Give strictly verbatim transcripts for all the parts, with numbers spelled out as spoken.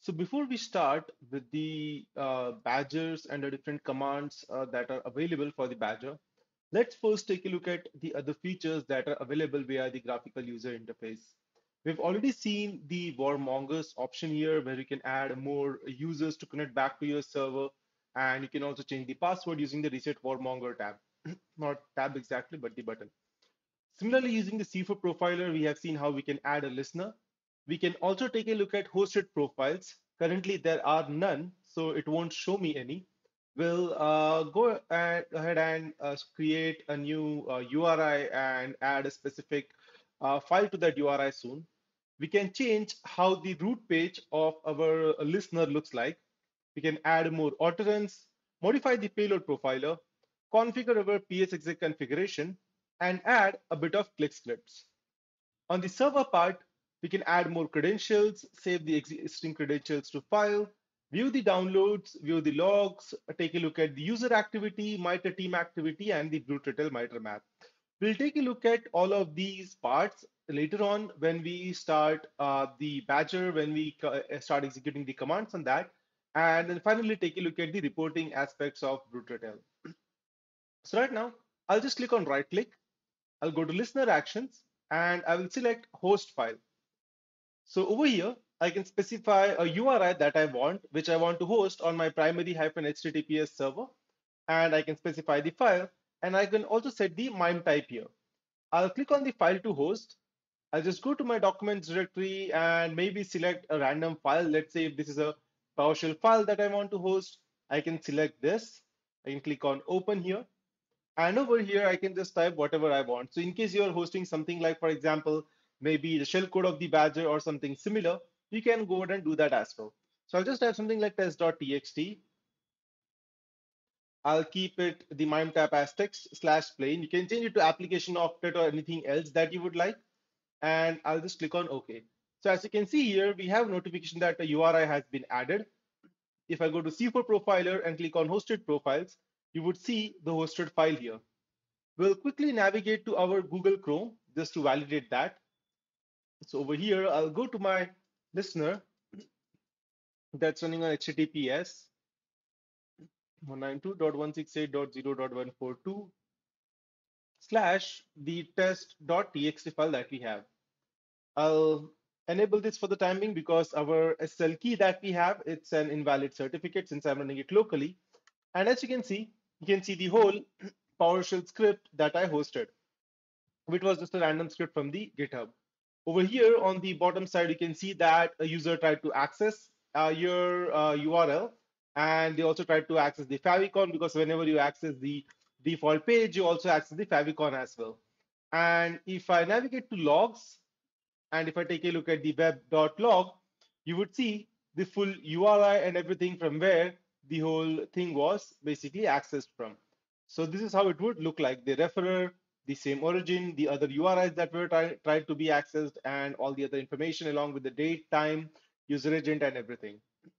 So before we start with the uh, badgers and the different commands uh, that are available for the badger, let's first take a look at the other features that are available via the graphical user interface. We've already seen the warmongers option here where you can add more users to connect back to your server, and you can also change the password using the reset warmonger tab. Not tab exactly, but the button. Similarly, using the C four profiler, we have seen how we can add a listener. We can also take a look at hosted profiles. Currently, there are none, so it won't show me any. We'll uh, go and, ahead and uh, create a new uh, U R I and add a specific uh, file to that U R I soon. We can change how the root page of our listener looks like. We can add more utterance, modify the payload profiler, configure our P S exec configuration, and add a bit of click scripts. On the server part, we can add more credentials, save the existing credentials to file, view the downloads, view the logs, take a look at the user activity, MITRE team activity, and the BlueTurtle MITRE map. We'll take a look at all of these parts later on when we start uh, the Badger, when we start executing the commands on that, and then finally take a look at the reporting aspects of BlueTurtle. So right now, I'll just click on right click. I'll go to listener actions and I will select host file. So over here, I can specify a U R I that I want, which I want to host on my primary H T T P S server. And I can specify the file and I can also set the MIME type here. I'll click on the file to host. I'll just go to my documents directory and maybe select a random file. Let's say if this is a PowerShell file that I want to host, I can select this. I can click on open here. And over here, I can just type whatever I want. So in case you're hosting something like, for example, maybe the shell code of the Badger or something similar, you can go ahead and do that as well. So I'll just type something like test.txt. I'll keep it the MIME tab as text slash plain. You can change it to application octet or anything else that you would like. And I'll just click on OK. So as you can see here, we have notification that a U R I has been added. If I go to C four Profiler and click on hosted profiles, you would see the hosted file here. We'll quickly navigate to our Google Chrome just to validate that. So over here, I'll go to my listener that's running on H T T P S one ninety-two dot one sixty-eight dot zero dot one forty-two slash the test.txt file that we have. I'll enable this for the time being because our S S L key that we have, it's an invalid certificate since I'm running it locally. And as you can see, you can see the whole PowerShell script that I hosted, which was just a random script from the GitHub. Over here on the bottom side, you can see that a user tried to access uh, your uh, U R L, and they also tried to access the favicon because whenever you access the default page, you also access the favicon as well. And if I navigate to logs, and if I take a look at the web.log, you would see the full U R I and everything from where the whole thing was basically accessed from. So this is how it would look like: the referrer, the same origin, the other U R Is that were try, tried to be accessed, and all the other information along with the date, time, user agent, and everything.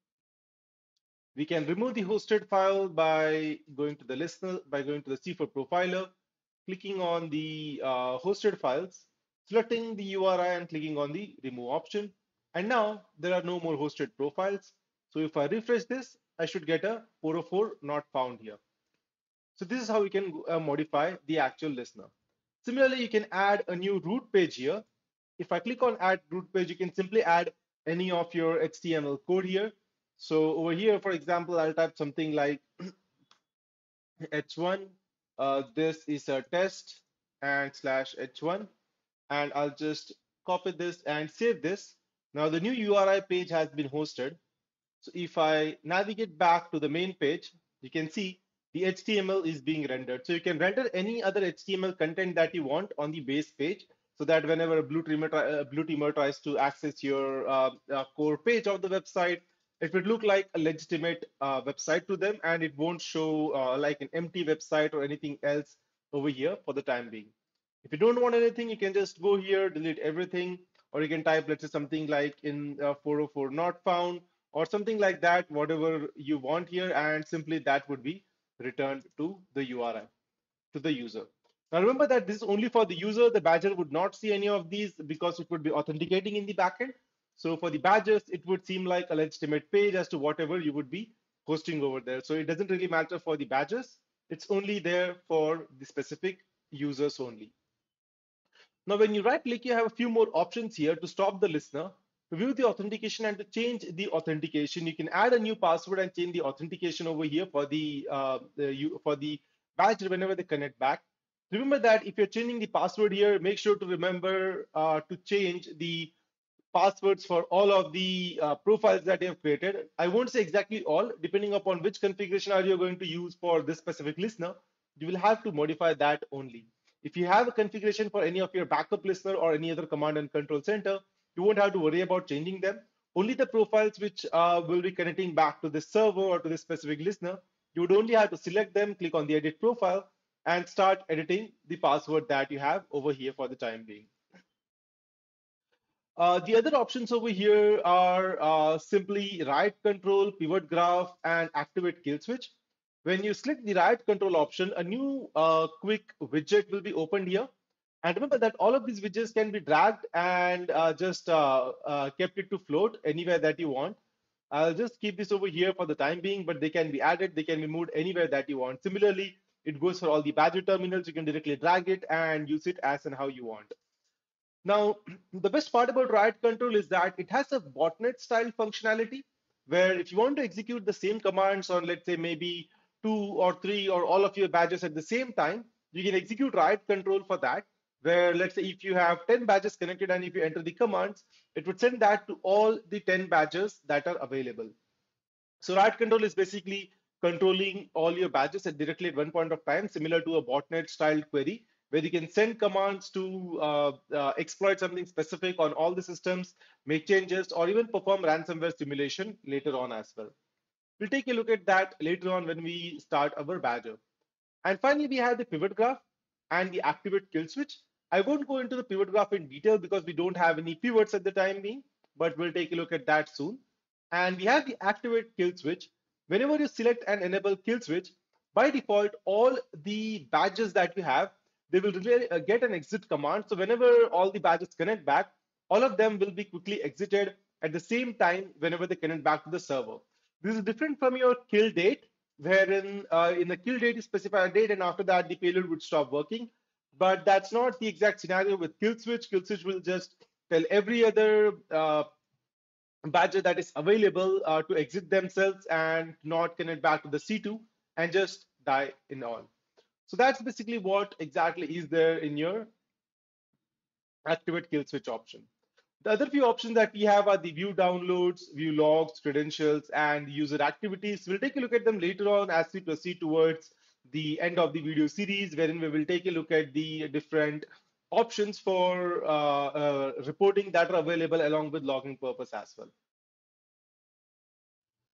We can remove the hosted file by going to the listener, by going to the C four profiler, clicking on the uh, hosted files, selecting the U R I and clicking on the remove option. And now there are no more hosted profiles. So if I refresh this, I should get a four oh four not found here. So this is how we can uh, modify the actual listener. Similarly, you can add a new root page here. If I click on add root page, you can simply add any of your H T M L code here. So over here, for example, I'll type something like H one. Uh, this is a test and slash H one. And I'll just copy this and save this. Now the new U R I page has been hosted. So if I navigate back to the main page, you can see the H T M L is being rendered. So you can render any other H T M L content that you want on the base page, so that whenever a blue teamer, uh, blue teamer tries to access your uh, uh, core page of the website, it would look like a legitimate uh, website to them, and it won't show uh, like an empty website or anything else over here for the time being. If you don't want anything, you can just go here, delete everything, or you can type, let's say, something like in uh, four oh four not found, or something like that, whatever you want here, and simply that would be returned to the U R I, to the user. Now remember that this is only for the user. The Badger would not see any of these because it would be authenticating in the backend. So for the badges, it would seem like a legitimate page as to whatever you would be hosting over there. So it doesn't really matter for the badges. It's only there for the specific users only. Now, when you right click, you have a few more options here to stop the listener, to view the authentication, and to change the authentication. You can add a new password and change the authentication over here for the, uh, the you, for the badge whenever they connect back. Remember that if you're changing the password here, make sure to remember uh, to change the passwords for all of the uh, profiles that you have created. I won't say exactly all, depending upon which configuration are you going to use for this specific listener, you will have to modify that only. If you have a configuration for any of your backup listener or any other command and control center, you won't have to worry about changing them. Only the profiles which uh, will be connecting back to this server or to this specific listener, you would only have to select them, click on the edit profile, and start editing the password that you have over here for the time being. Uh, the other options over here are uh, simply write control, pivot graph, and activate kill switch. When you select the write control option, a new uh, quick widget will be opened here. And remember that all of these widgets can be dragged and uh, just uh, uh, kept it to float anywhere that you want. I'll just keep this over here for the time being, but they can be added, they can be moved anywhere that you want. Similarly, it goes for all the Badger terminals. You can directly drag it and use it as and how you want. Now, the best part about Riot Control is that it has a botnet style functionality where if you want to execute the same commands on, let's say, maybe two or three or all of your badges at the same time, you can execute Riot Control for that. Where, let's say, if you have ten badges connected and if you enter the commands, it would send that to all the ten badges that are available. So Riot Control is basically controlling all your badges at directly at one point of time, similar to a botnet style query, where you can send commands to uh, uh, exploit something specific on all the systems, make changes, or even perform ransomware simulation later on as well. We'll take a look at that later on when we start our badger. And finally, we have the pivot graph and the activate kill switch. I won't go into the pivot graph in detail because we don't have any pivots at the time being, but we'll take a look at that soon. And we have the activate kill switch. Whenever you select and enable kill switch, by default, all the badges that you have, they will really, uh, get an exit command. So whenever all the badges connect back, all of them will be quickly exited at the same time whenever they connect back to the server. This is different from your kill date, wherein uh, in the kill date you specify a date and after that the payload would stop working. But that's not the exact scenario with kill switch. Kill switch will just tell every other uh, badger that is available uh, to exit themselves and not connect back to the C two and just die in all. So that's basically what exactly is there in your activate kill switch option. The other few options that we have are the view downloads, view logs, credentials, and user activities. We'll take a look at them later on as we proceed towards the end of the video series, wherein we will take a look at the different options for uh, uh, reporting that are available along with logging purpose as well.